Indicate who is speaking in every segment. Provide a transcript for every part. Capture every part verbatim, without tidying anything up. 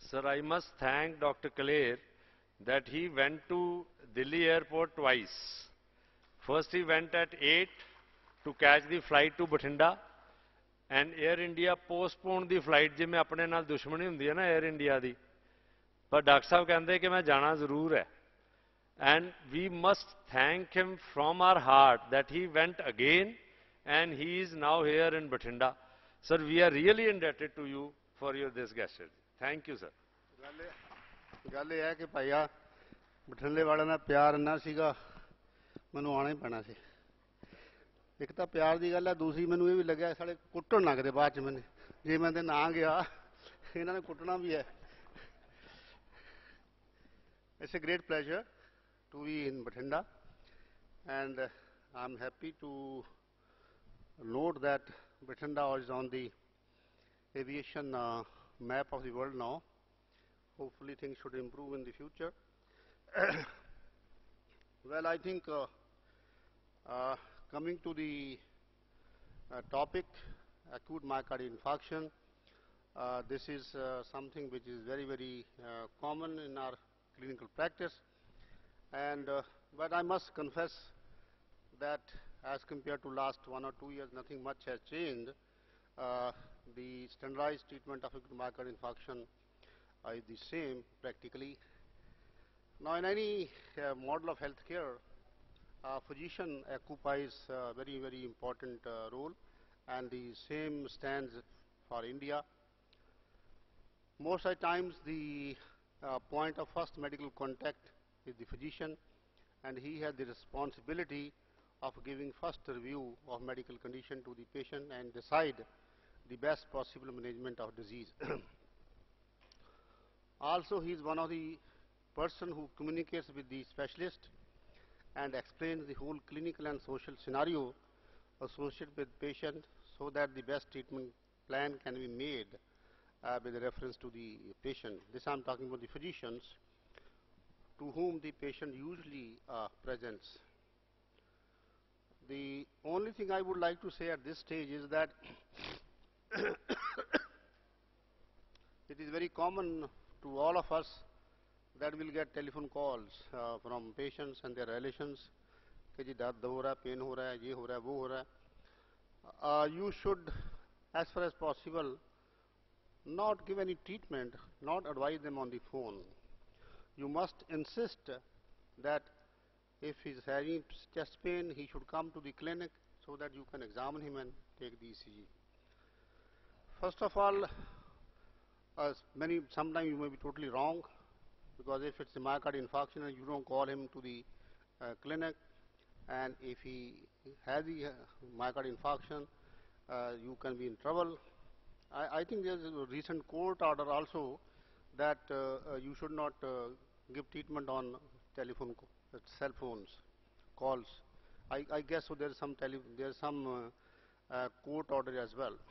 Speaker 1: Sir, I must thank Doctor Kaler that he went to Delhi airport twice. First he went at eight to catch the flight to Bathinda, and Air India postponed the flight ਜਿਵੇਂ ਆਪਣੇ ਨਾਲ ਦੁਸ਼ਮਣੀ ਹੁੰਦੀ ਹੈ ਨਾ Air India ਦੀ, ਪਰ doctor ਸਾਹਿਬ ਕਹਿੰਦੇ ਕਿ ਮੈਂ ਜਾਣਾ ਜ਼ਰੂਰ ਹੈ. And we must thank him from our heart that he went again and he is now here in Bathinda. Sir, we are really indebted to you for your this gesture. Thank you, sir.
Speaker 2: ਗੱਲ ਇਹ ਹੈ ਕਿ ਭਾਈਆ ਬਠਿੰਡੇ ਵਾਲਿਆਂ ਦਾ ਪਿਆਰ ਇੰਨਾ ਸੀਗਾ, ਮੈਨੂੰ ਆਉਣਾ ਹੀ ਪੈਣਾ ਸੀ. ਇੱਕ ਤਾਂ ਪਿਆਰ ਦੀ ਗੱਲ ਹੈ, ਦੂਸਰੀ ਮੈਨੂੰ ਇਹ ਵੀ ਲੱਗਿਆ ਸਾਡੇ ਕੁੱਟਣ ਨਾ ਕਿਤੇ ਬਾਅਦ ਚ ਮੈਨੂੰ, ਜੇ ਮੈਂ ਤੇ ਨਾ ਗਿਆ ਇਹਨਾਂ ਨੇ ਕੁੱਟਣਾ ਵੀ ਹੈ. It's a great pleasure to be in Bathinda, and uh, I'm happy to note that Bathinda is on the aviation uh, map of the world now. Hopefully things should improve in the future. Well, I think uh, uh, coming to the uh, topic, acute myocardial infarction, uh, this is uh, something which is very, very uh, common in our clinical practice. And uh, but I must confess that as compared to last one or two years, nothing much has changed. Uh, the standardized treatment of acute myocardial infarction uh, is the same practically. Now, in any uh, model of healthcare, uh, physician occupies a very, very important uh, role, and the same stands for India. Most of the times, the uh, point of first medical contact is the physician, and he has the responsibility of giving first review of medical condition to the patient and decide the best possible management of disease. Also, he is one of the person who communicates with the specialist and explains the whole clinical and social scenario associated with patient, so that the best treatment plan can be made uh, with reference to the patient. This I am talking about the physicians to whom the patient usually uh, presents. The only thing I would like to say at this stage is that it is very common to all of us that we'll get telephone calls uh, from patients and their relations कि जी दर्द हो रहा है, pen हो रहा है, ये हो रहा है, वो हो रहा है. Uh, you should, as far as possible, not give any treatment, not advise them on the phone. You must insist that if he's having chest pain, he should come to the clinic so that you can examine him and take the E C G. First of all, uh, many sometimes you may be totally wrong, because if it's a myocardial infarction and you don't call him to the uh, clinic, and if he has the uh, myocardial infarction, uh, you can be in trouble. I, I think there's a recent court order also that uh, uh, you should not uh, give treatment on telephone, uh, cell phones, calls. I, I guess so. There's some tele there's some uh, uh, court order as well.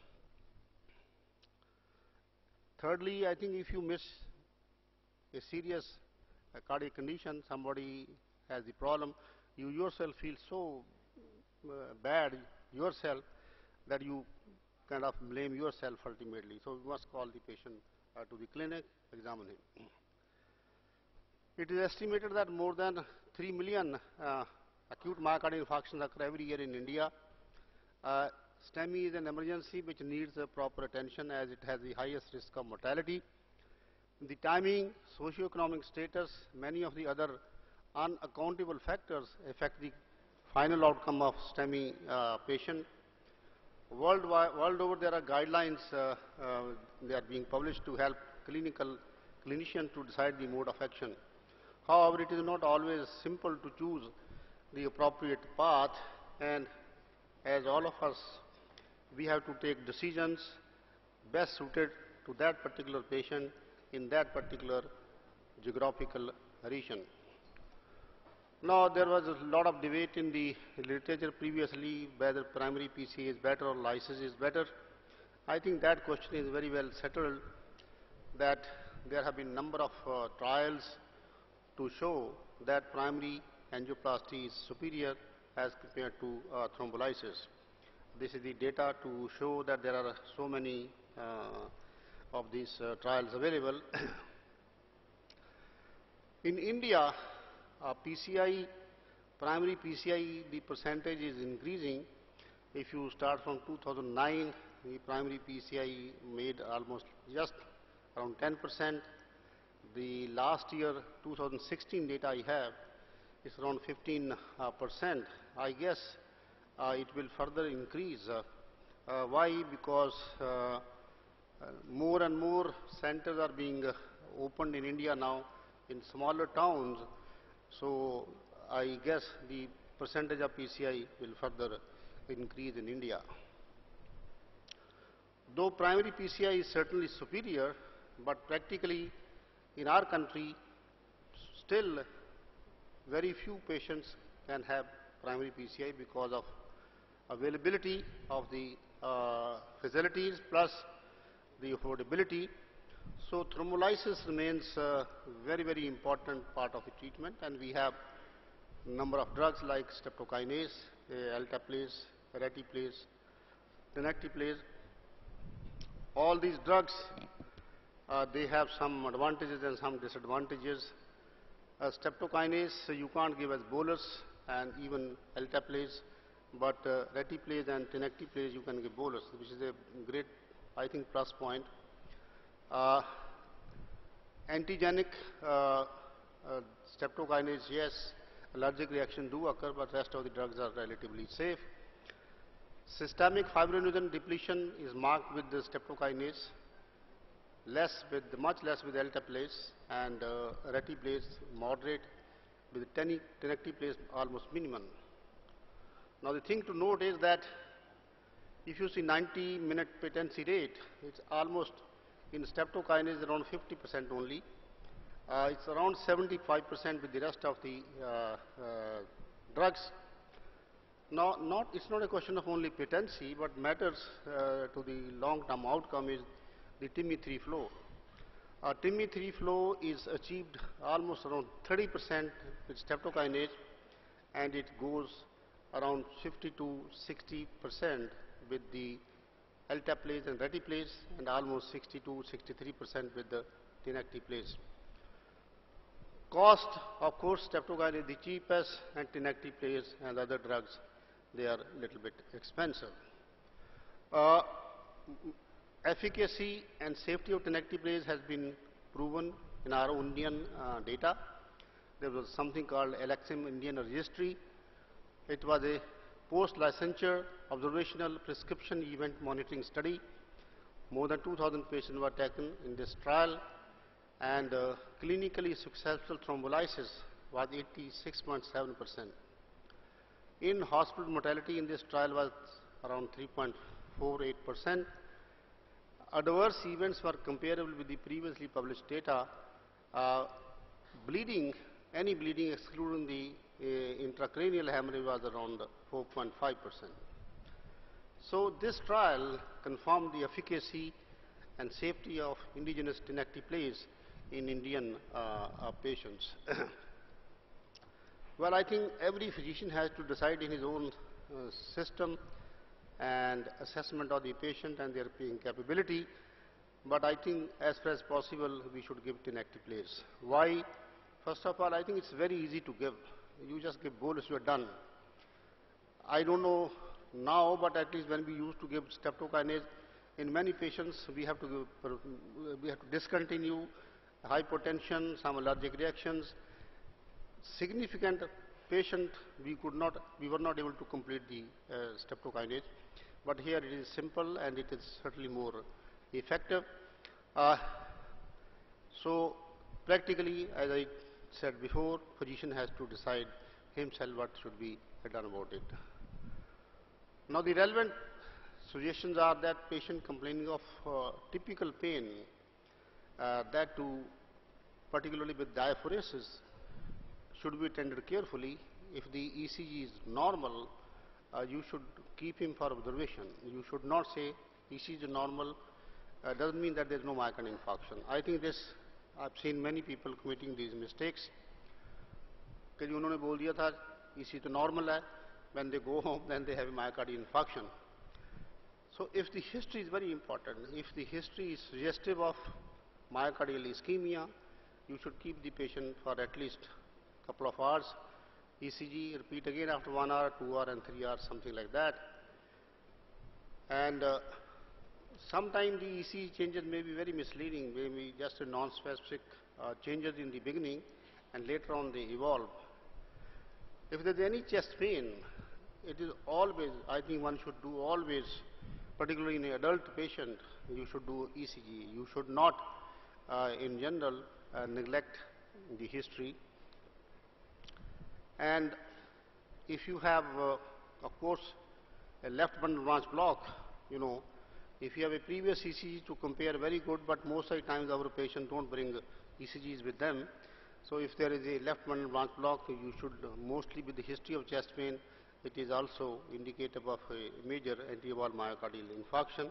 Speaker 2: Thirdly, I think if you miss a serious uh, cardiac condition, somebody has the problem, you yourself feel so uh, bad yourself that you kind of blame yourself ultimately. So you must call the patient uh, to the clinic, examine him. It is estimated that more than three million uh, acute myocardial infarctions occur every year in India. Uh, STEMI is an emergency which needs uh, proper attention, as it has the highest risk of mortality. The timing, socioeconomic status, many of the other unaccountable factors affect the final outcome of STEMI uh, patient. Worldwide, world over, there are guidelines, uh, uh, they are being published to help clinical clinicians to decide the mode of action. However, it is not always simple to choose the appropriate path, and as all of us, we have to take decisions best suited to that particular patient in that particular geographical region. Now, there was a lot of debate in the literature previously whether primary P C A is better or lysis is better. I think that question is very well settled, that there have been number of uh, trials to show that primary angioplasty is superior as compared to uh, thrombolysis. This is the data to show that there are so many uh, of these uh, trials available. In India, uh, P C I, primary P C I, the percentage is increasing. If you start from two thousand nine, the primary P C I made almost just around ten percent. The last year, two thousand sixteen data I have, is around fifteen percent. I guess uh, it will further increase. Uh, uh, why? Because uh, uh, more and more centers are being uh, opened in India now in smaller towns. So I guess the percentage of P C I will further increase in India. Though primary P C I is certainly superior, but practically in our country, still very few patients can have primary P C I because of availability of the uh, facilities plus the affordability. So thrombolysis remains a very, very important part of the treatment, and we have a number of drugs like streptokinase, uh, alteplase, retiplase, tenecteplase. All these drugs, uh, they have some advantages and some disadvantages. Uh, streptokinase uh, you can't give as bolus, and even alteplase, but uh, retiplase and tenecteplase you can give bolus, which is a great, I think, plus point. Uh, antigenic uh, uh, streptokinase, yes, allergic reaction do occur, but rest of the drugs are relatively safe. Systemic fibrinogen depletion is marked with the streptokinase, less with much less with alteplase, and uh, retiplase moderate, with tenecteplase almost minimum. Now the thing to note is that if you see ninety minute patency rate, it's almost in streptokinase around fifty percent only. Uh, it's around seventy-five percent with the rest of the uh, uh, drugs. Now, not, it's not a question of only patency, but matters uh, to the long-term outcome is the T I M I three flow. Uh, T I M I three flow is achieved almost around thirty percent with streptokinase, and it goes around fifty to sixty percent with the alteplase and retiplase, and almost sixty to sixty-three percent with the tenecteplase. Cost, of course, streptokinase is the cheapest, and tenecteplase and other drugs, they are a little bit expensive. Uh, efficacy and safety of tenecteplase has been proven in our Indian uh, data. There was something called Alexim Indian Registry. It was a post-licensure observational prescription event monitoring study. More than two thousand patients were taken in this trial, and uh, clinically successful thrombolysis was eighty-six point seven percent. In hospital mortality in this trial was around three point four eight percent. Adverse events were comparable with the previously published data. Uh, bleeding, any bleeding excluding the uh, intracranial hemorrhage was around four point five percent. So this trial confirmed the efficacy and safety of indigenous tenecteplase in Indian uh, uh, patients. Well, I think every physician has to decide in his own uh, system and assessment of the patient and their paying capability. But I think as far as possible, we should give tenecteplase. Why? First of all, I think it's very easy to give. You just give bolus, you are done. I don't know now, but at least when we used to give streptokinase, in many patients we have to give, we have to discontinue, hypotension, some allergic reactions. Significant patient, we could not, we were not able to complete the uh, streptokinase, but here it is simple and it is certainly more effective. Uh, so practically, as I said before, physician has to decide himself what should be done about it. Now the relevant suggestions are that patient complaining of uh, typical pain, uh, that too particularly with diaphoresis, should be tended carefully. If the E C G is normal, uh, you should keep him for observation. You should not say E C G is normal, uh, doesn't mean that there is no myocardial infarction. I think this, I've seen many people committing these mistakes. कि उन्होंने बोल दिया था E C G तो normal है, when they go home then they have a myocardial infarction. So if the history is very important, if the history is suggestive of myocardial ischemia, you should keep the patient for at least a couple of hours. E C G, repeat again after one hour, two hour and three hours, something like that. And uh, sometimes the E C G changes may be very misleading, maybe just a non-specific uh, changes in the beginning and later on they evolve. If there is any chest pain, it is always, I think one should do always, particularly in an adult patient, you should do E C G. You should not, uh, in general, uh, neglect the history. And if you have, uh, of course, a left bundle branch block, you know, if you have a previous E C G to compare, very good, but most of the times our patients don't bring E C Gs with them. So if there is a left bundle branch block, you should uh, mostly with the history of chest pain, it is also indicative of a major anti-valve myocardial infarction.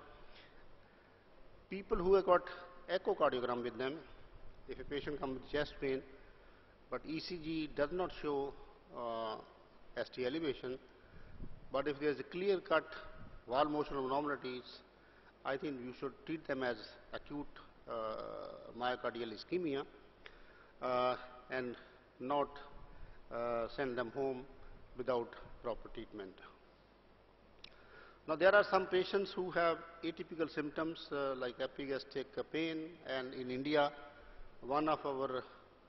Speaker 2: People who have got echocardiogram with them, if a patient comes with chest pain, but E C G does not show uh, S T elevation, but if there is a clear-cut valve motion abnormalities, I think you should treat them as acute uh, myocardial ischemia uh, and not uh, send them home without proper treatment. Now there are some patients who have atypical symptoms uh, like epigastric pain, and in India, one of our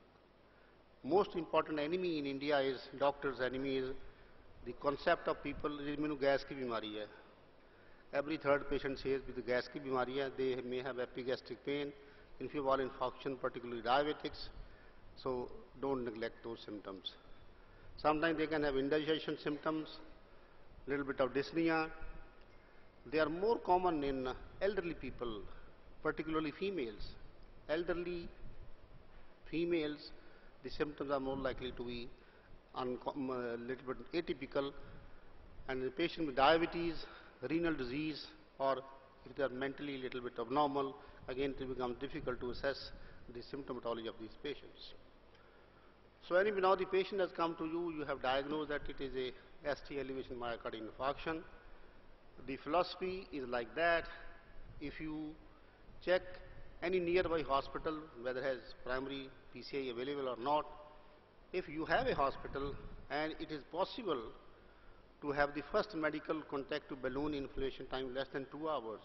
Speaker 2: most important enemy in India is, doctor's enemy is the concept of people, मैंने gas की बीमारी है. Every third patient says with the gas की बीमारी है, they may have epigastric pain, infeval infarction, particularly diabetics, so don't neglect those symptoms. Sometimes they can have indigestion symptoms, little bit of dyspnea. They are more common in elderly people, particularly females. Elderly females, the symptoms are more likely to be a little bit atypical, and the patient with diabetes, renal disease, or if they are mentally a little bit abnormal, again it becomes difficult to assess the symptomatology of these patients. So anyway, now the patient has come to you, you have diagnosed that it is a S T elevation myocardial infarction. The philosophy is like that: if you check any nearby hospital, whether it has primary P C I available or not, if you have a hospital and it is possible to have the first medical contact to balloon inflation time less than two hours,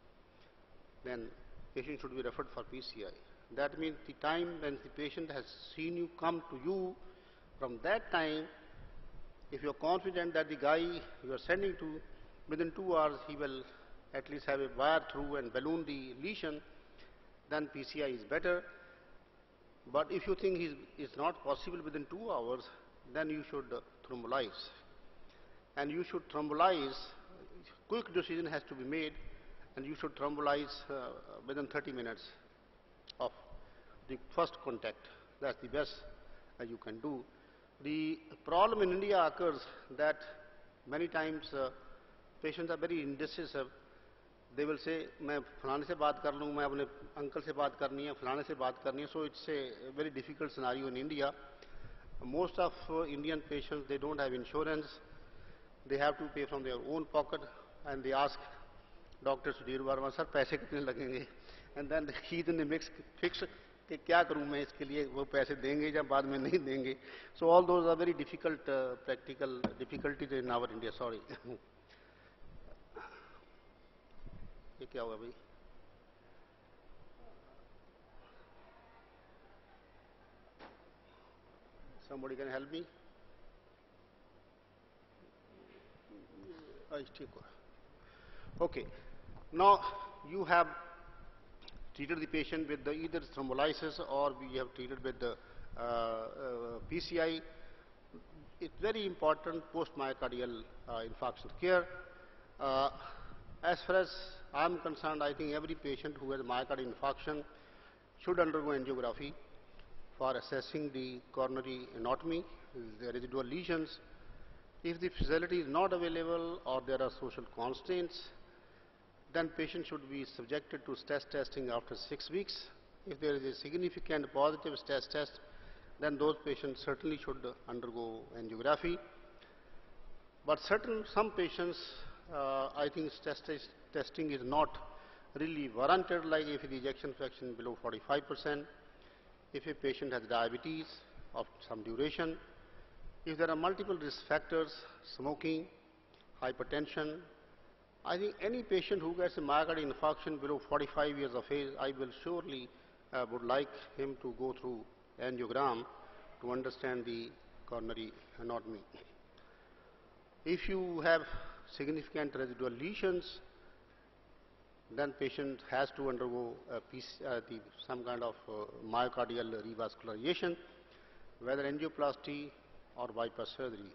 Speaker 2: then patient should be referred for P C I. That means the time when the patient has seen you come to you, from that time, if you are confident that the guy you are sending to, within two hours he will at least have a wire through and balloon the lesion, then P C I is better. But if you think it is not possible within two hours, then you should uh, thrombolize. And you should thrombolize, quick decision has to be made, and you should thrombolize uh, within thirty minutes of the first contact. That's the best uh, you can do. The problem in India occurs that many times uh, patients are very indecisive. They will say, मैं फलाने से बात कर लूँ, मैं अपने uncle से बात करनी है, फलाने से बात करनी है. So it's a very difficult scenario in India. Most of uh, Indian patients, they don't have insurance. They have to pay from their own pocket, and they ask Doctor Sudhir Verma, sir, पैसे कितने लगेंगे? And then he then makes fix कि क्या करूँ मैं इसके लिए, वो पैसे देंगे या बाद में नहीं देंगे. So all those are very difficult uh, practical difficulties in our India. Sorry. ये क्या हुआ भाई? Somebody can help me? Okay. Now you have treated the patient with the either thrombolysis or we have treated with the uh, uh, P C I. It's very important post-myocardial uh, infarction care. Uh, as far as I'm concerned, I think every patient who has myocardial infarction should undergo angiography for assessing the coronary anatomy, the residual lesions. If the facility is not available or there are social constraints, then patient should be subjected to stress testing after six weeks. If there is a significant positive stress test, then those patients certainly should undergo angiography. But certain, some patients, uh, I think stress, test, testing is not really warranted, like if the ejection fraction below forty-five percent, if a patient has diabetes of some duration, if there are multiple risk factors, smoking, hypertension, I think any patient who gets a myocardial infarction below forty-five years of age, I will surely uh, would like him to go through angiogram to understand the coronary anatomy. If you have significant residual lesions, then patient has to undergo a piece, uh, the, some kind of uh, myocardial revascularization, whether angioplasty or bypass surgery.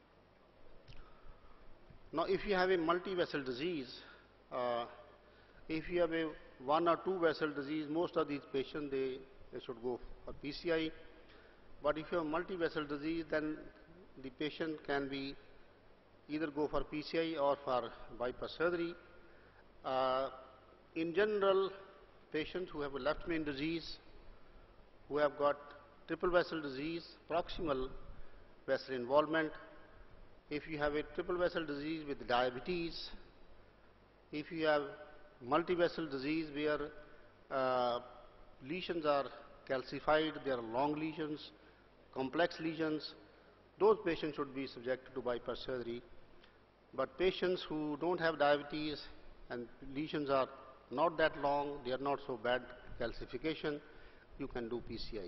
Speaker 2: Now, if you have a multi-vessel disease, uh, if you have a one or two vessel disease, most of these patients, they, they should go for P C I. But if you have multi-vessel disease, then the patient can be either go for P C I or for bypass surgery. Uh, in general, patients who have a left main disease, who have got triple vessel disease, proximal vessel involvement, if you have a triple vessel disease with diabetes, if you have multi-vessel disease where uh, lesions are calcified, they are long lesions, complex lesions, those patients should be subjected to bypass surgery. But patients who don't have diabetes and lesions are not that long, they are not so bad calcification, you can do P C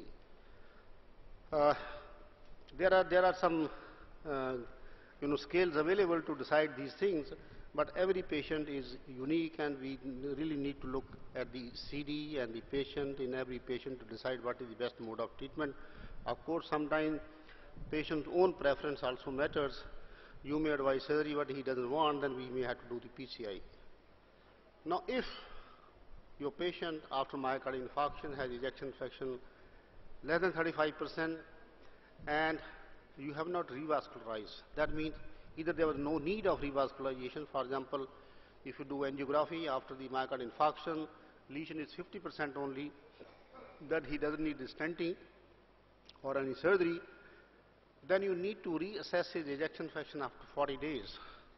Speaker 2: I. Uh, there are there are some uh, you know scales available to decide these things, but every patient is unique, and we really need to look at the C D and the patient in every patient to decide what is the best mode of treatment. Of course, sometimes patient's own preference also matters. You may advise surgery, but he doesn't want, then we may have to do the P C I. Now, if your patient after myocardial infarction has ejection fraction less than thirty-five percent and you have not revascularized, that means either there was no need of revascularization. For example, if you do angiography after the myocardial infarction, lesion is fifty percent only, that he doesn't need stenting or any surgery, then you need to reassess his ejection fraction after forty days.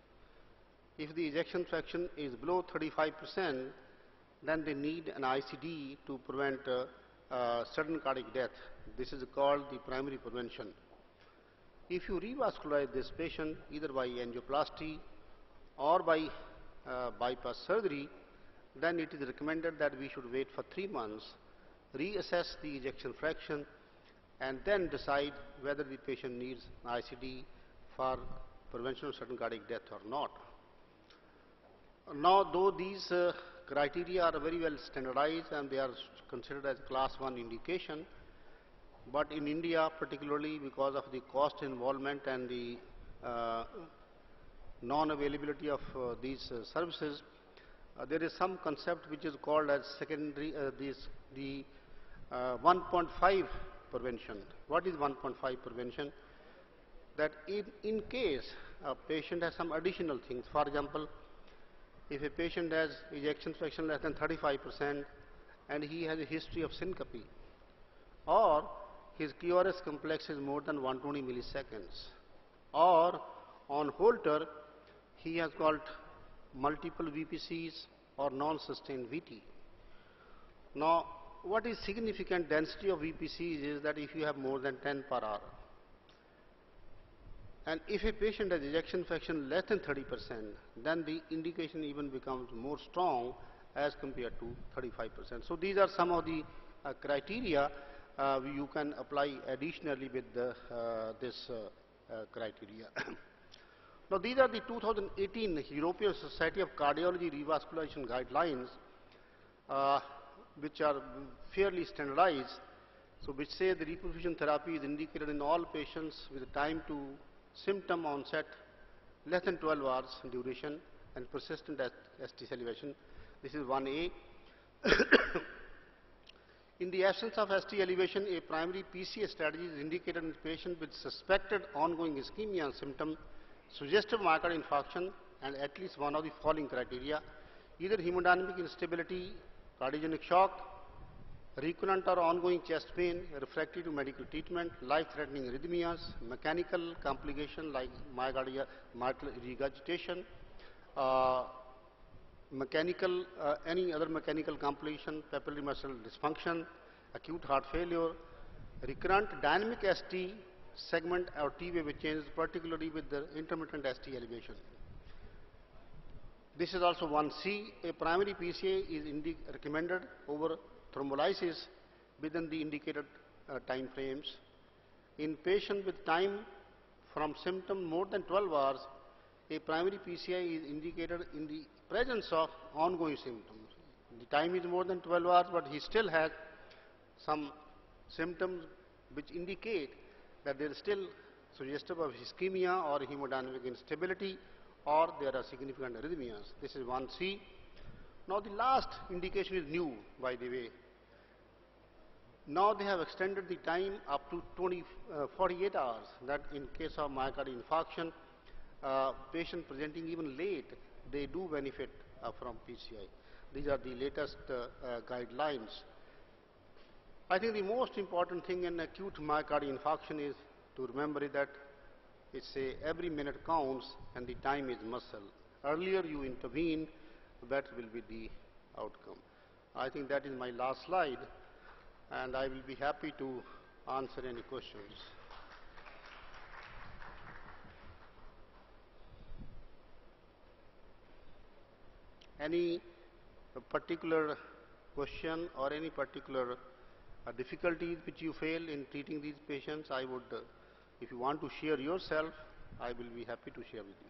Speaker 2: If the ejection fraction is below thirty-five percent, then they need an I C D to prevent uh, uh, sudden cardiac death. This is called the primary prevention. If you revascularize this patient either by angioplasty or by uh, bypass surgery, then it is recommended that we should wait for three months, reassess the ejection fraction, and then decide whether the patient needs an I C D for prevention of sudden cardiac death or not. Now, though these uh, criteria are very well standardized and they are considered as class one indication, but in India, particularly because of the cost involvement and the uh, non-availability of uh, these uh, services, uh, there is some concept which is called as secondary, uh, this, the uh, one point five prevention. What is one point five prevention? That in, in case a patient has some additional things, for example, if a patient has ejection fraction less than thirty-five percent and he has a history of syncope, or his Q R S complex is more than one hundred twenty milliseconds, or on Holter he has got multiple V P Cs or non-sustained V T. Now, what is significant density of V P Cs is that if you have more than ten per hour, and if a patient has ejection fraction less than thirty percent, then the indication even becomes more strong as compared to thirty-five percent. So these are some of the uh, criteria uh, you can apply additionally with the, uh, this uh, uh, criteria. Now, these are the two thousand eighteen European Society of Cardiology Revascularization Guidelines, uh, which are fairly standardized, so which say the reperfusion therapy is indicated in all patients with time to symptom onset less than twelve hours duration and persistent S T elevation. This is one A. In the absence of S T elevation, a primary P C A strategy is indicated in patients with suspected ongoing ischemia and symptom, suggestive myocardial infarction, and at least one of the following criteria: either hemodynamic instability, cardiogenic shock, recurrent or ongoing chest pain, refractory to medical treatment, life-threatening arrhythmias, mechanical complication like myocardial regurgitation, uh, mechanical, uh, any other mechanical completion, papillary muscle dysfunction, acute heart failure, recurrent dynamic S T segment or T wave changes, particularly with the intermittent S T elevation. This is also one C. A primary P C A is recommended over thrombolysis within the indicated uh, time frames. In patients with time from symptom more than twelve hours, a primary P C I is indicated in the presence of ongoing symptoms. The time is more than twelve hours, but he still has some symptoms which indicate that there is still suggestive of ischemia or hemodynamic instability, or there are significant arrhythmias. This is one C. Now the last indication is new, by the way. Now they have extended the time up to twenty, uh, forty-eight hours, that in case of myocardial infarction, uh, patient presenting even late, they do benefit uh, from P C I. These are the latest uh, uh, guidelines. I think the most important thing in acute myocardial infarction is to remember that it's a every minute counts and the time is muscle. Earlier you intervene, that will be the outcome. I think that is my last slide, and I will be happy to answer any questions. Any particular question or any particular uh, difficulties which you fail in treating these patients, I would, uh, if you want to share yourself, I will be happy to share with you.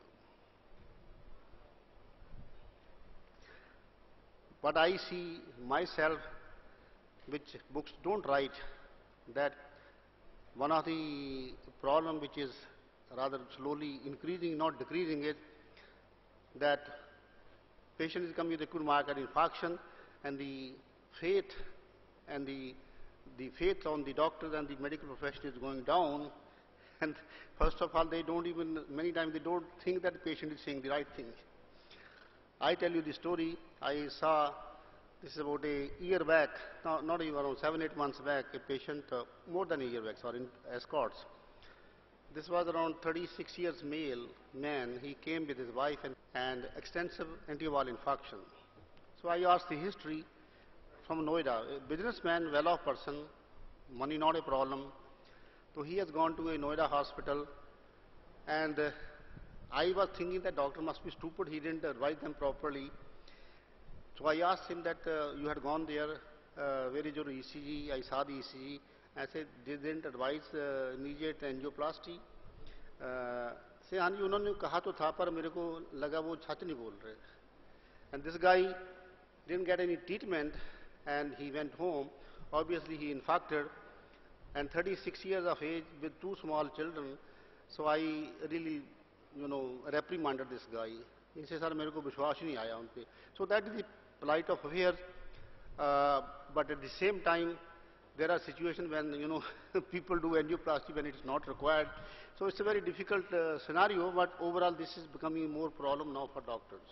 Speaker 2: But I see myself, which books don't write, that one of the problem which is rather slowly increasing, not decreasing, is that patient is coming with acute myocardial infarction, and the faith and the the faith on the doctors and the medical profession is going down. And first of all, they don't even, many times they don't think that the patient is saying the right thing. I tell you the story. I saw, this is about a year back, no, not even around seven, eight months back, a patient, uh, more than a year back, sorry, in escorts. This was around thirty-six years male man. He came with his wife and, and extensive antiviral infarction. So I asked the history from Noida, a businessman, well-off person, money not a problem. So he has gone to a Noida hospital, and uh, I was thinking that doctor must be stupid, he didn't advise them properly. So I asked him that uh, you had gone there, uh, where is your E C G? I saw the E C G. I said, they didn't advise uh, immediate angioplasty. से हाँ जी उन्होंने कहा तो था पर मेरे को लगा वो सच नहीं बोल रहे. And this guy didn't get any treatment, and he went home. Obviously he infarcted, and thirty-six years of age with two small children. So I really, you know, reprimanded this guy. He says, "Sir, मेरे को विश्वास ही नहीं आया उन पे." So that is the plight of affairs. Uh, but at the same time, there are situations when, you know, people do angioplasty when it is not required. So it's a very difficult uh, scenario, but overall this is becoming more problem now for doctors.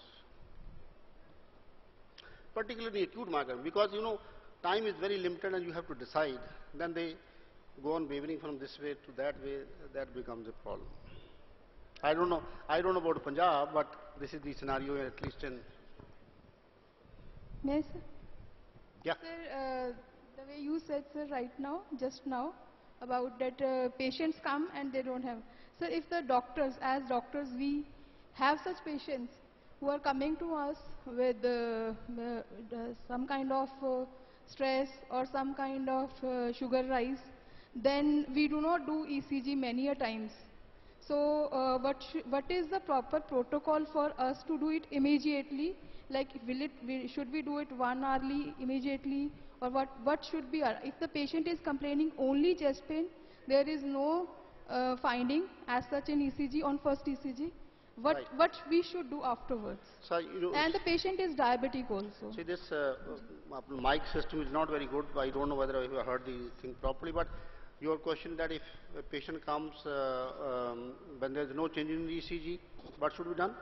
Speaker 2: Particularly acute myocarditis, because, you know, time is very limited and you have to decide. Then they go on wavering from this way to that way, that becomes a problem. I don't know, I don't know about Punjab, but this is the scenario at least in...
Speaker 3: Yes, sir.
Speaker 2: Yeah.
Speaker 3: Sir, uh, the way you said, sir, right now, just now, about that uh, patients come and they don't have. So if the doctors, as doctors, we have such patients who are coming to us with uh, uh, some kind of uh, stress or some kind of uh, sugar rise, then we do not do E C G many a times. So uh, what, what is the proper protocol for us to do it immediately? Like, will it, will, should we do it one hourly, immediately, or what, what should be our, if the patient is complaining only chest pain, there is no uh, finding as such in E C G on first E C G, what,
Speaker 2: Right.
Speaker 3: what we should do afterwards?
Speaker 2: So, you know,
Speaker 3: And the patient is diabetic also.
Speaker 2: see, this uh, uh, mic system is not very good. I don't know whether I have heard the thing properly, but your question that if a patient comes uh, um, when there is no change in the E C G, what should be done?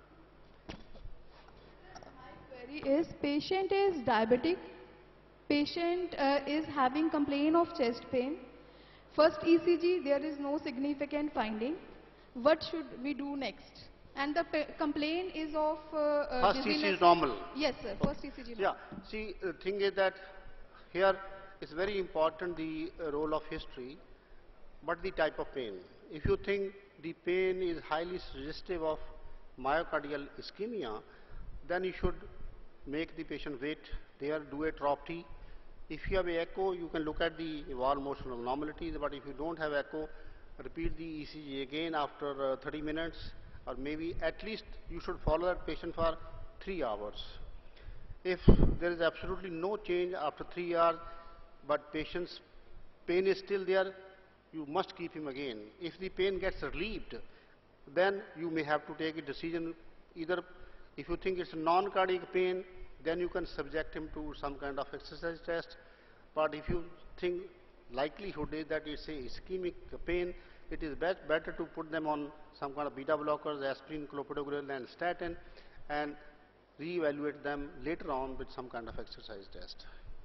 Speaker 3: Query is, patient is diabetic, patient uh, is having complaint of chest pain. First E C G, there is no significant finding. What should we do next? And the pa- complaint is of uh, uh,
Speaker 2: First E C G
Speaker 3: dizziness.
Speaker 2: is normal.
Speaker 3: Yes, sir. First E C G.
Speaker 2: Yeah, see, the thing is that here it's very important the uh, role of history, but the type of pain. If you think the pain is highly suggestive of myocardial ischemia, then you should make the patient wait there, do a trop T. If you have a echo, you can look at the wall motion abnormalities, but if you don't have echo, repeat the E C G again after uh, thirty minutes, or maybe at least you should follow that patient for three hours. If there is absolutely no change after three hours, but patient's pain is still there, you must keep him again. If the pain gets relieved, then you may have to take a decision. Either if you think it's a non-cardiac pain, then you can subject him to some kind of exercise test. But if you think likelihood is that it's a ischemic pain, it is best, better to put them on some kind of beta blockers, aspirin, clopidogrel and statin, and re-evaluate them later on with some kind of exercise test.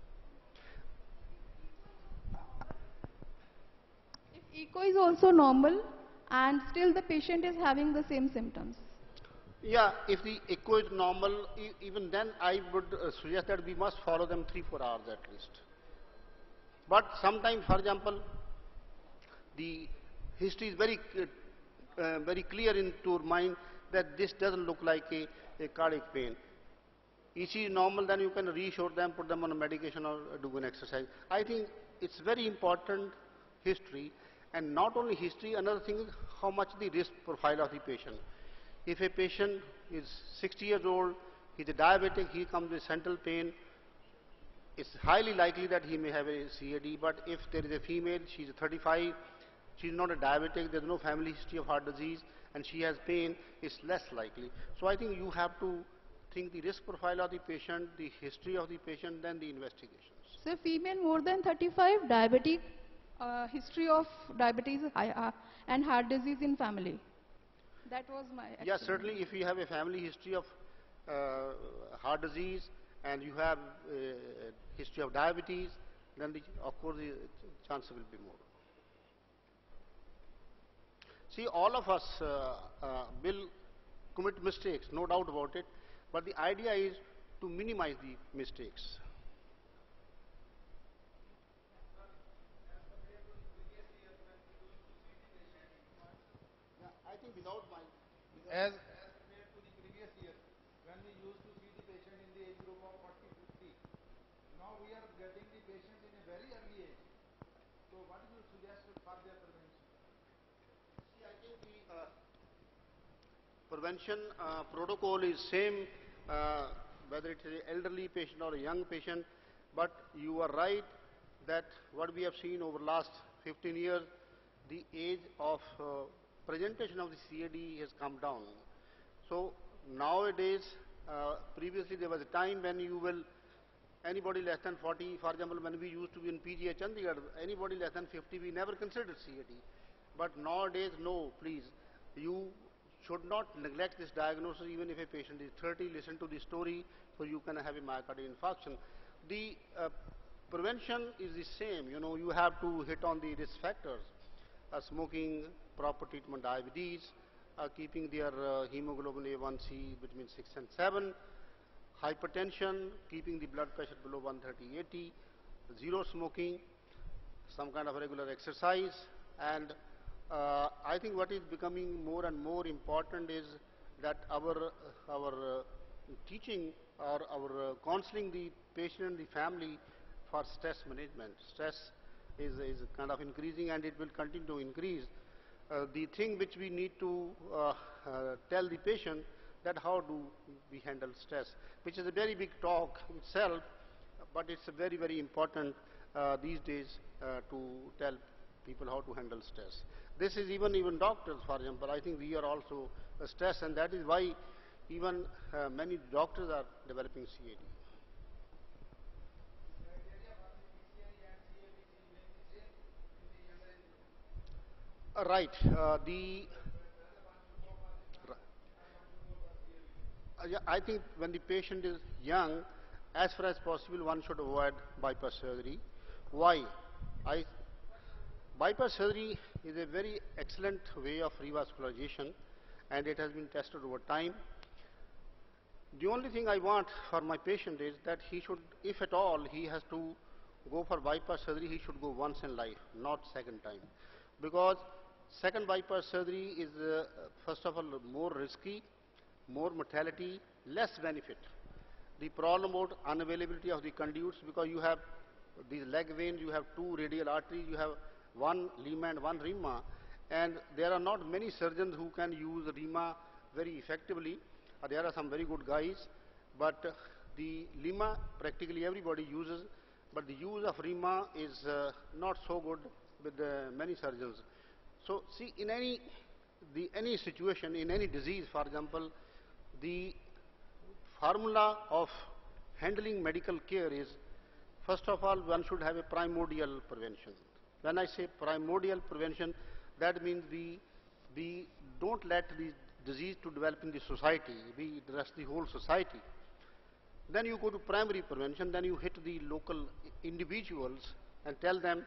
Speaker 3: If echo is also normal and still the patient is having the same symptoms.
Speaker 2: Yeah, if the echo is normal, e even then I would uh, suggest that we must follow them three, four hours at least. But sometimes, for example, the history is very, uh, uh, very clear into your mind that this doesn't look like a, a cardiac pain. E C G is normal, then you can reassure them, put them on a medication or do an exercise. I think it's very important history, and not only history, another thing is how much the risk profile of the patient. If a patient is sixty years old, he's a diabetic, he comes with central pain, it's highly likely that he may have a C A D, but if there is a female, she's thirty-five, she's not a diabetic, there's no family history of heart disease, and she has pain, it's less likely. So I think you have to think the risk profile of the patient, the history of the patient, then the investigations.
Speaker 3: So female more than thirty-five, diabetic, uh, history of diabetes uh, and heart disease in family. That was my.
Speaker 2: Yeah,
Speaker 3: actually.
Speaker 2: certainly if you have a family history of uh, heart disease and you have a history of diabetes, then the, of course the chance will be more. See, all of us uh, uh, will commit mistakes, no doubt about it, but the idea is to minimize the mistakes. Yeah, I think without my
Speaker 4: As, as compared to the previous year, when we used to see the patient in the age group of forty, fifty, now we are getting the patient in a very early age. So what do you suggest for their prevention?
Speaker 2: See, I think the uh, prevention uh, protocol is same uh, whether it is an elderly patient or a young patient, but you are right that what we have seen over last fifteen years, the age of uh, presentation of the C A D has come down. So nowadays, uh, previously there was a time when you will, anybody less than forty, for example, when we used to be in P G H Chandigarh, anybody less than fifty, we never considered C A D. But nowadays, no, please, you should not neglect this diagnosis even if a patient is thirty, listen to the story, so you can have a myocardial infarction. The uh, prevention is the same, you know, you have to hit on the risk factors. Uh, smoking, proper treatment diabetes, uh, keeping their uh, hemoglobin A one C between six and seven, hypertension, keeping the blood pressure below one thirty eighty, zero smoking, some kind of regular exercise, and uh, I think what is becoming more and more important is that our, our uh, teaching or our uh, counseling the patient and the family for stress management. Stress is, is kind of increasing and it will continue to increase. Uh, the thing which we need to uh, uh, tell the patient that how do we handle stress, which is a very big talk itself, but it's a very, very important uh, these days uh, to tell people how to handle stress. This is even, even doctors, for example, I think we are also uh, stressed, and that is why even uh, many doctors are developing C A D. Uh, right. Uh, the uh, yeah, I think when the patient is young, as far as possible, one should avoid bypass surgery. Why? I, bypass surgery is a very excellent way of revascularization, and it has been tested over time. The only thing I want for my patient is that he should, if at all he has to go for bypass surgery, he should go once in life, not second time. Because second bypass surgery is, uh, first of all, more risky, more mortality, less benefit. The problem about unavailability of the conduits, because you have these leg veins, you have two radial arteries, you have one lima and one rima, and there are not many surgeons who can use rima very effectively. Uh, there are some very good guys, but uh, the lima practically everybody uses, but the use of rima is uh, not so good with uh, many surgeons. So see, in any, the, any situation, in any disease, for example, the formula of handling medical care is, first of all, one should have a primordial prevention. When I say primordial prevention, that means we, we don't let the disease to develop in the society, we address the whole society. Then you go to primary prevention, then you hit the local individuals and tell them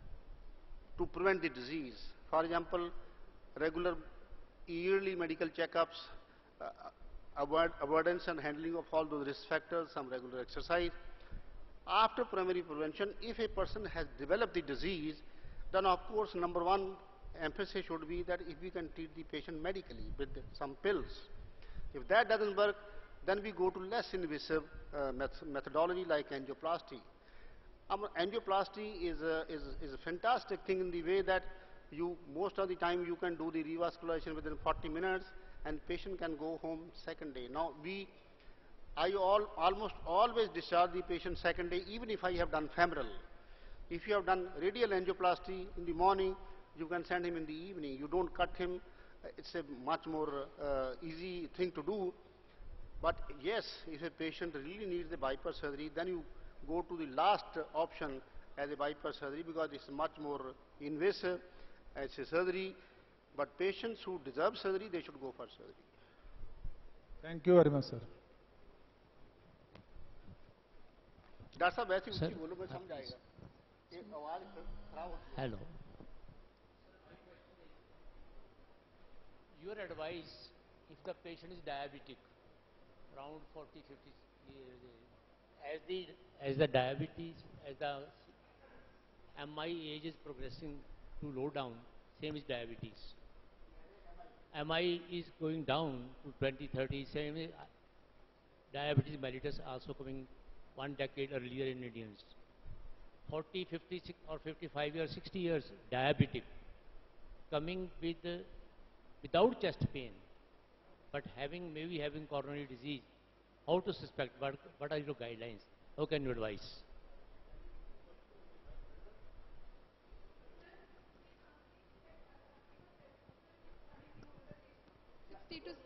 Speaker 2: to prevent the disease. For example, regular yearly medical checkups, uh, avoid, avoidance and handling of all those risk factors, some regular exercise. After primary prevention, if a person has developed the disease, then of course number one emphasis should be that if we can treat the patient medically with some pills. If that doesn't work, then we go to less invasive uh, met methodology like angioplasty. Um, angioplasty is a, is, is a fantastic thing in the way that you, most of the time you can do the revascularization within forty minutes and patient can go home second day. Now we, I all, almost always discharge the patient second day, even if I have done femoral. If you have done radial angioplasty in the morning, you can send him in the evening. You don't cut him. It's a much more uh, easy thing to do. But yes, if a patient really needs a bypass surgery, then you go to the last option as a bypass surgery because it's much more invasive as a surgery. But patients who deserve surgery, they should go for surgery.
Speaker 5: Thank you very much, sir.
Speaker 2: Doctor साहब वैसे
Speaker 6: Sir,
Speaker 2: ऊंची बोलो मैं समझ आएगा ये आवाज खराब होती है
Speaker 6: Hello. Your advice, if the patient is diabetic, around forty, fifty years, as the as the diabetes, as the M I age is progressing to low down, same is diabetes. M I is going down to twenty, thirty, same is diabetes mellitus also coming one decade earlier in Indians. forty, fifty or fifty-five years, sixty years, diabetic, coming with uh, without chest pain, but having maybe having coronary disease. How to suspect? What, what are your guidelines? How can you advise?
Speaker 3: sixty to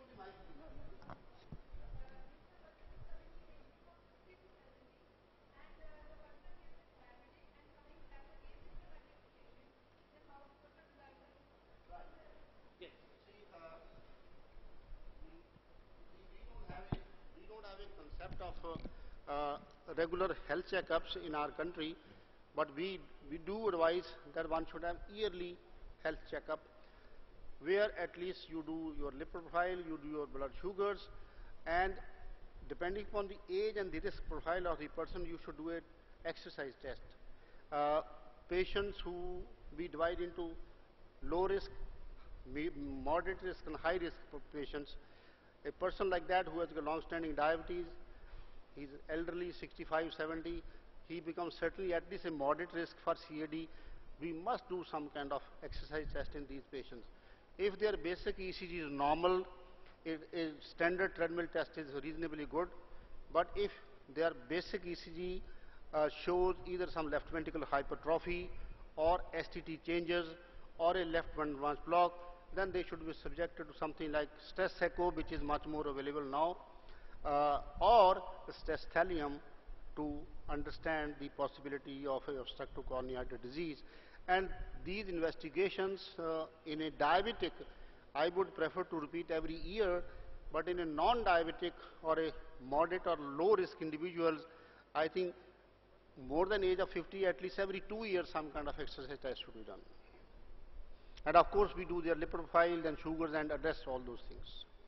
Speaker 2: We don't have a concept of uh, uh, regular health checkups in our country, but we, we do advise that one should have yearly health checkup, where at least you do your lipid profile, you do your blood sugars, and depending upon the age and the risk profile of the person, you should do an exercise test. Uh, patients who we divide into low risk, moderate risk and high risk patients. A person like that who has got long-standing diabetes, he's elderly, sixty-five, seventy, he becomes certainly at least a moderate risk for C A D. We must do some kind of exercise test in these patients. If their basic E C G is normal, a, a standard treadmill test is reasonably good. But if their basic E C G uh, shows either some left ventricular hypertrophy or S T T changes or a left ventricular block, then they should be subjected to something like stress echo, which is much more available now, uh, or stress thallium to understand the possibility of obstructive coronary artery disease. And these investigations uh, in a diabetic, I would prefer to repeat every year, but in a non-diabetic or a moderate or low risk individuals, I think more than age of fifty, at least every two years, some kind of exercise test should be done. And of course, we do their lipid profile and sugars and address all those things.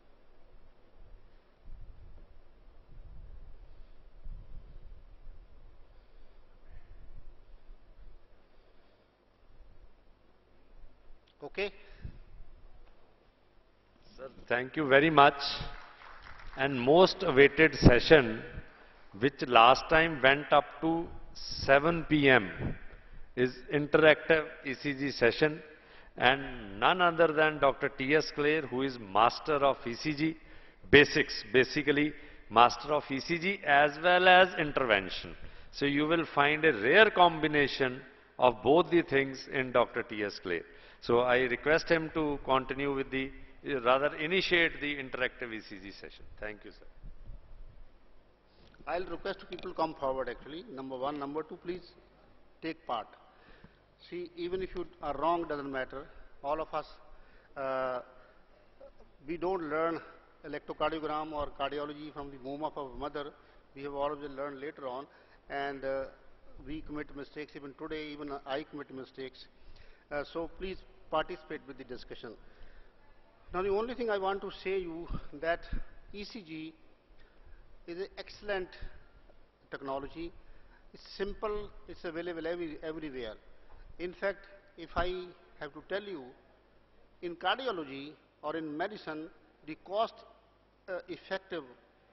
Speaker 2: Okay?
Speaker 1: Sir, thank you very much. And most awaited session, which last time went up to seven P M, is interactive E C G session, and none other than Doctor T S Clare, who is master of E C G basics, basically master of E C G as well as intervention. So you will find a rare combination of both the things in Doctor T S Clare. So I request him to continue with the, uh, rather initiate the interactive E C G session. Thank you, sir.
Speaker 2: I'll request people come forward actually. Number one. Number two, please take part. See, even if you are wrong, doesn't matter. All of us, uh, we don't learn electrocardiogram or cardiology from the womb of our mother. We have always learned later on, and uh, we commit mistakes. Even today, even I commit mistakes. Uh, so please participate with the discussion. Now, the only thing I want to say you that E C G is an excellent technology. It's simple, it's available every, everywhere. In fact, if I have to tell you, in cardiology or in medicine, the cost uh, effective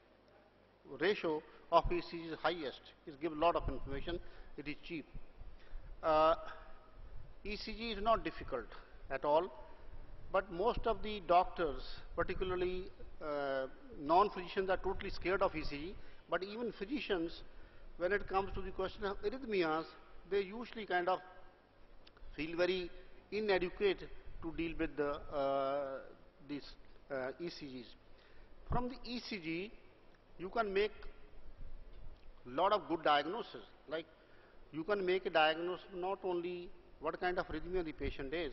Speaker 2: ratio of E C G is highest. It gives a lot of information, it is cheap. Uh, E C G is not difficult at all, but most of the doctors, particularly uh, non-physicians, are totally scared of E C G, but even physicians, when it comes to the question of arrhythmias, they usually kind of feel very inadequate to deal with the, uh, these uh, E C Gs. From the E C G, you can make a lot of good diagnosis. Like you can make a diagnosis not only what kind of arrhythmia the patient is,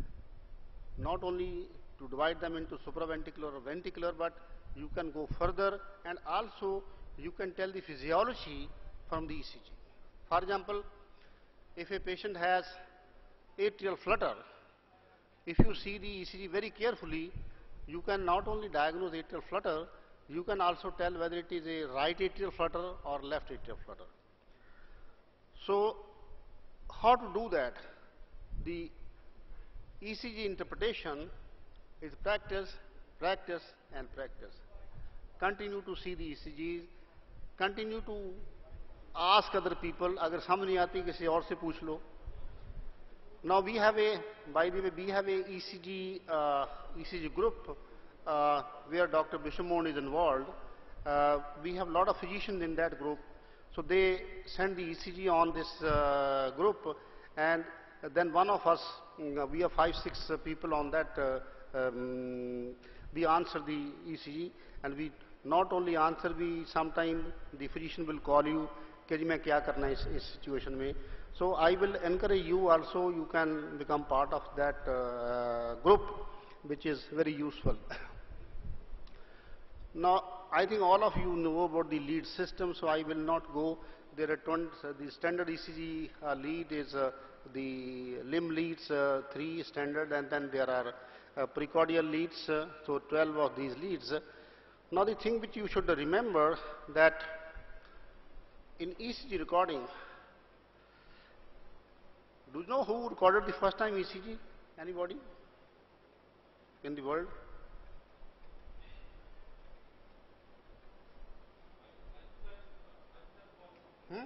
Speaker 2: not only to divide them into supraventricular or ventricular, but you can go further and also you can tell the physiology from the E C G. For example, if a patient has atrial flutter, if you see the E C G very carefully, you can not only diagnose atrial flutter, you can also tell whether it is a right atrial flutter or left atrial flutter. So, how to do that? The E C G interpretation is practice, practice and practice. Continue to see the E C Gs, continue to ask other people, agar samajh nahi aati kisi aur se pooch lo. Now we have a, by the way, we have a E C G, uh, E C G group uh, where Doctor Bishamon is involved. Uh, we have a lot of physicians in that group. So they send the E C G on this uh, group, and then one of us, we have five, six uh, people on that, uh, um, we answer the E C G, and we not only answer, we sometime the physician will call you, कि जी मैं क्या करना है इस, इस situation में. So I will encourage you also, you can become part of that uh, group, which is very useful. Now, I think all of you know about the lead system, so I will not go. There are twenty, uh, the standard E C G uh, lead is uh, the limb leads, uh, three standard, and then there are uh, precordial leads, uh, so twelve of these leads. Now, the thing which you should remember that in E C G recording, do you know who recorded the first time E C G? Anybody in the world? Hmm?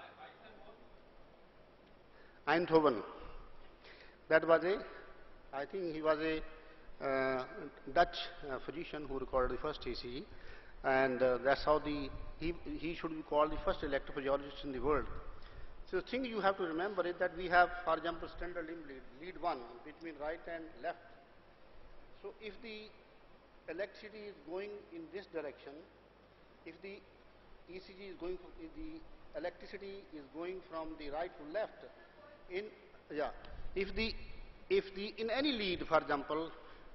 Speaker 2: Eindhoven. That was a, I think he was a uh, Dutch uh, physician who recorded the first E C G, and uh, that's how the, he, he should be called the first electrophysiologist in the world. So the thing you have to remember is that we have, for example, standard limb lead, lead one, between right and left. So if the electricity is going in this direction, if the E C G is going, from, if the electricity is going from the right to left, in, yeah, if the, if the, in any lead, for example,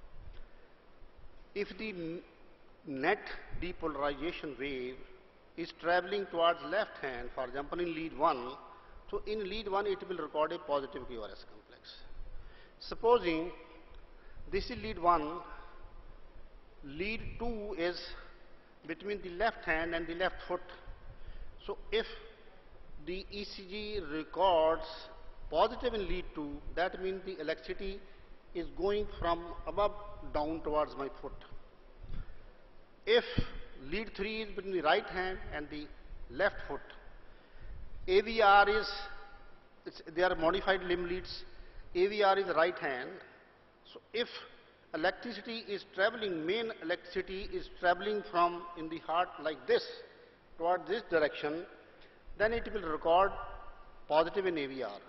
Speaker 2: if the net depolarization wave is traveling towards left hand, for example, in lead one, so in lead one it will record a positive Q R S complex. Supposing this is lead one, lead two is between the left hand and the left foot. So if the E C G records positive in lead two, that means the electricity is going from above down towards my foot. If lead three is between the right hand and the left foot, A V R is, they are modified limb leads, A V R is right hand. So if electricity is traveling, main electricity is traveling from in the heart like this, toward this direction, then it will record positive in A V R.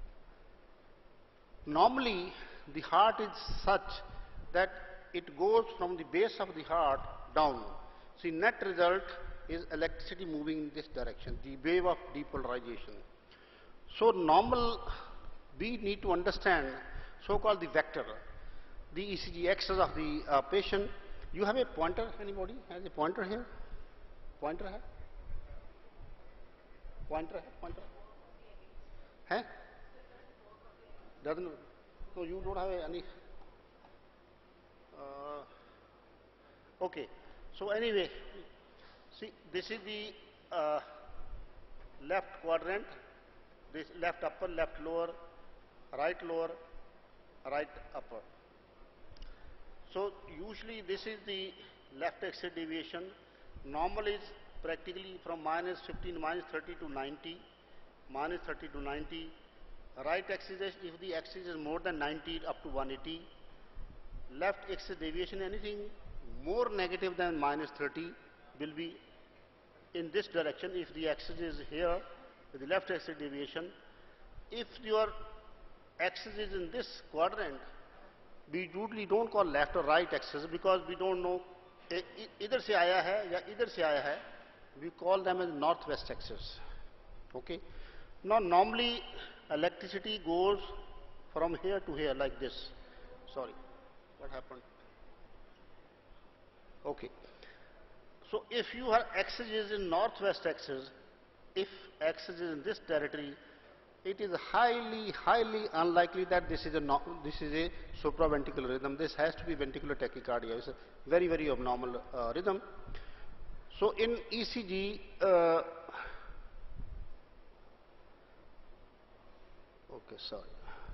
Speaker 2: Normally, the heart is such that it goes from the base of the heart down. See, net result is electricity moving in this direction, the wave of depolarization. So normal, we need to understand so-called the vector, the E C G axis of the uh, patient. You have a pointer? Anybody has a pointer here? Pointer hai? Pointer hai? Pointer? Hai? Doesn't, no, you don't have any. Uh, okay. So anyway, see, this is the uh, left quadrant, this left upper, left lower, right lower, right upper. So usually this is the left axis deviation. Normal is practically from minus fifteen, minus thirty to ninety, minus thirty to ninety. Right axis is, if the axis is more than ninety, up to one eighty. Left axis deviation, anything more negative than minus thirty will be in this direction. If the axis is here, the left axis deviation. If your axis is in this quadrant, we usually don't call left or right axis because we don't know either se aaya hai ya either se aaya hai. We call them as northwest axis. Okay. Now normally electricity goes from here to here like this. Sorry, what happened? Okay. So if your axis is in northwest axis, if axis is in this territory, it is highly, highly unlikely that this is a no, this is a supraventricular rhythm. This has to be ventricular tachycardia. It's a very, very abnormal uh, rhythm. So in E C G, uh, okay, sorry.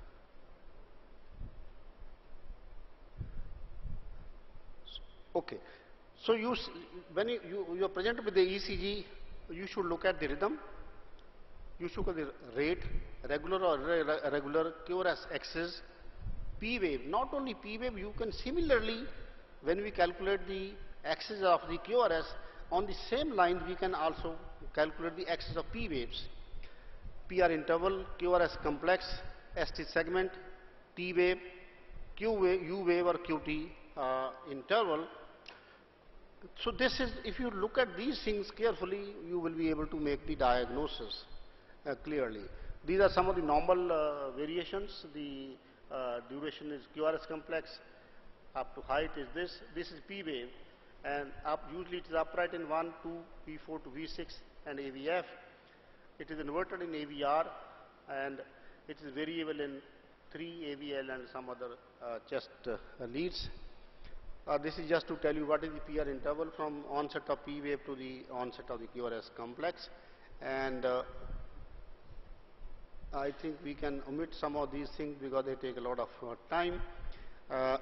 Speaker 2: Okay. So you, when you, you, you are presented with the E C G, you should look at the rhythm. You should look at the rate, regular or irregular, Q R S axis, P wave. Not only P wave, you can similarly, when we calculate the axis of the Q R S, on the same line we can also calculate the axis of P waves. P R interval, Q R S complex, S T segment, T wave, Q wave, U wave or Q T uh, interval. So this is, if you look at these things carefully, you will be able to make the diagnosis uh, clearly. These are some of the normal uh, variations. The uh, duration is Q R S complex, up to height is this. This is P wave, and up, usually it is upright in one, two, V four to V six and A V F. It is inverted in A V R, and it is variable in three A V L and some other uh, chest uh, leads. Uh, this is just to tell you what is the P R interval from onset of P wave to the onset of the Q R S complex. And uh, I think we can omit some of these things because they take a lot of uh, time. Uh,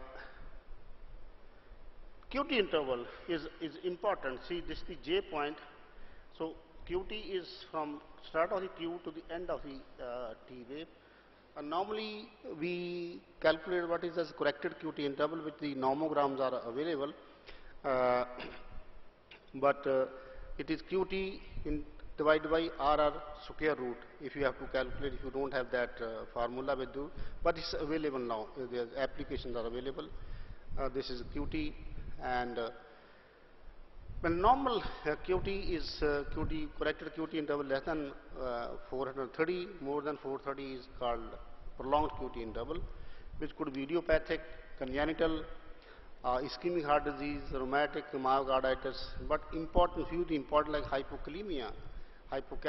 Speaker 2: Q T interval is, is important. See, this is the J point. So Q T is from start of the Q to the end of the uh, T wave. Uh, normally, we calculate what is the corrected Q T interval, which the normograms are available. Uh, but uh, it is Q T in divided by R R square root, if you have to calculate, if you don't have that uh, formula with you. But it's available now. The applications are available. Uh, this is Q T, and uh, when normal uh, Q T is uh, Q T, corrected Q T interval less than uh, four hundred thirty, more than four hundred thirty is called prolonged Q T interval, which could be idiopathic, congenital, uh, ischemic heart disease, rheumatic, myocarditis, but important, few important like hypokalemia,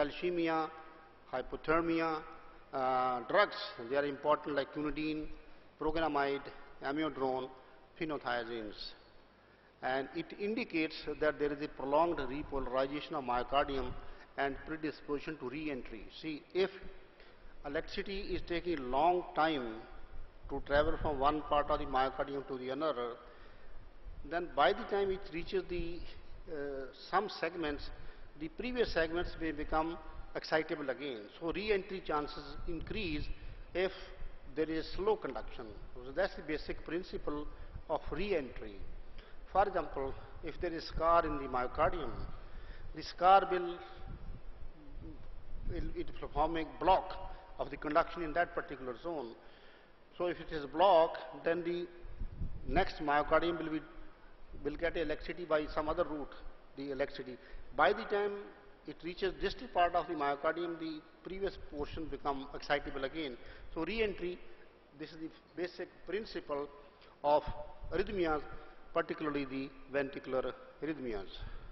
Speaker 2: hypocalcemia, hypothermia, uh, drugs, they are important like quinidine, proguanimide, amiodarone, phenothiazines. And it indicates that there is a prolonged repolarization of myocardium and predisposition to re-entry. See, if electricity is taking a long time to travel from one part of the myocardium to the another, then by the time it reaches the uh, some segments, the previous segments may become excitable again. So re-entry chances increase if there is slow conduction. So that's the basic principle of re-entry. For example, if there is scar in the myocardium, the scar will, will it will form a block of the conduction in that particular zone. So if it is blocked, then the next myocardium will be will get electricity by some other route, the electricity. By the time it reaches distal part of the myocardium, the previous portion become excitable again. So re-entry, this is the basic principle of arrhythmias, particularly the ventricular arrhythmias.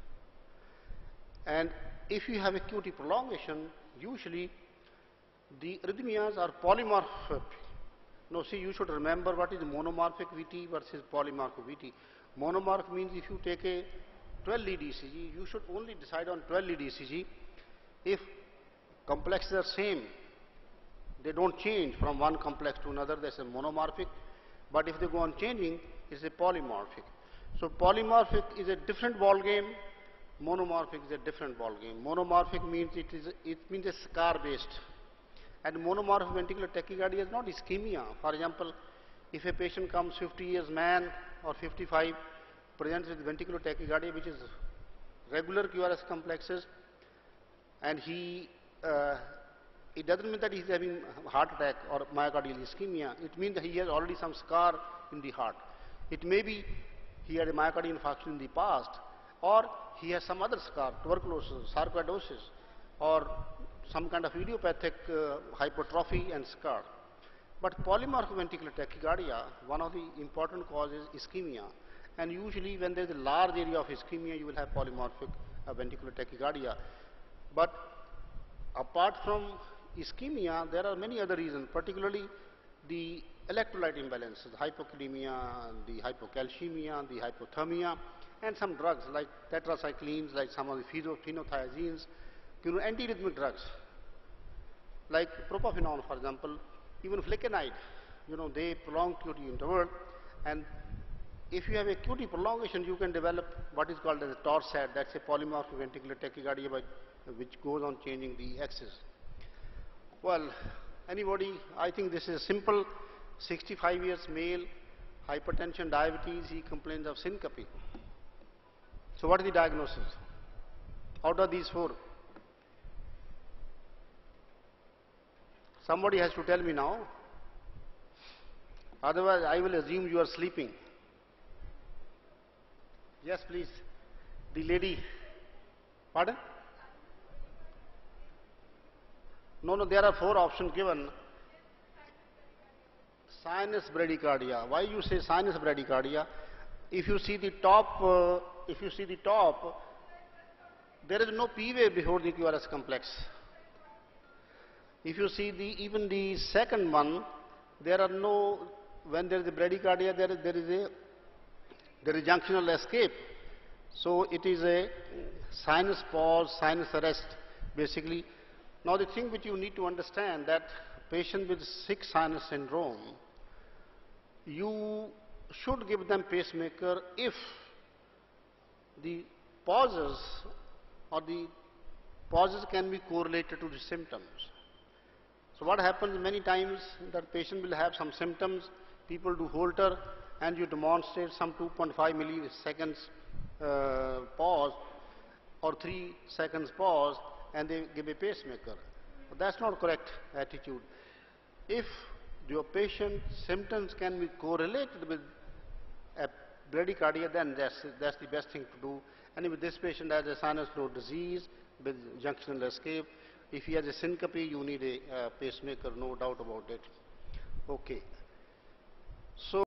Speaker 2: And if you have a Q T prolongation, usually the arrhythmias are polymorphic. No, see, you should remember what is monomorphic V T versus polymorphic V T. Monomorphic means if you take a twelve lead E C G, you should only decide on twelve lead E C G if complexes are same. They don't change from one complex to another, that's a monomorphic. But if they go on changing, it's a polymorphic. So polymorphic is a different ball game, monomorphic is a different ball game. Monomorphic means it is it means a scar based. And monomorphic ventricular tachycardia is not ischemia. For example, if a patient comes fifty years man or fifty-five, presents with ventricular tachycardia which is regular Q R S complexes, and he uh, it doesn't mean that he is having heart attack or myocardial ischemia. It means that he has already some scar in the heart. It may be he had a myocardial infarction in the past, or he has some other scar, tuberculosis, sarcoidosis, or some kind of idiopathic uh, hypertrophy and scar. But polymorphic ventricular tachycardia, one of the important causes is ischemia. And usually when there is a large area of ischemia, you will have polymorphic uh, ventricular tachycardia. But apart from ischemia, there are many other reasons, particularly the electrolyte imbalances, hypokalemia, the hypocalcemia, the hypothermia, and some drugs like tetracyclines, like some of the phenothiazines, you know, antiarrhythmic drugs, like propafenone, for example, even flecainide, you know, they prolong Q T interval. And if you have a Q T prolongation, you can develop what is called as a Torsad, that's a polymorphic ventricular tachycardia, by, which goes on changing the axis. Well, anybody, I think this is simple. sixty-five years male, hypertension, diabetes, he complains of syncope. So what is the diagnosis? Out of these four? Somebody has to tell me now. Otherwise, I will assume you are sleeping. Yes, please. The lady. Pardon? No, no, there are four options given. Sinus bradycardia. Why you say sinus bradycardia? If you see the top, uh, if you see the top, there is no P wave before the Q R S complex. If you see the even the second one, there are no, when there is a bradycardia, there is, there is a there is junctional escape. So it is a sinus pause, sinus arrest, basically. Now the thing which you need to understand, that patient with sick sinus syndrome, you should give them pacemaker if the pauses or the pauses can be correlated to the symptoms. So what happens many times, that patient will have some symptoms, people do Holter, and you demonstrate some two point five milliseconds uh, pause or three seconds pause, and they give a pacemaker. But that's not correct attitude. If your patient's symptoms can be correlated with a bradycardia, then that's, that's the best thing to do. And if this patient has a sinus flow disease with junctional escape, if he has a syncope, you need a uh, pacemaker, no doubt about it. Okay. So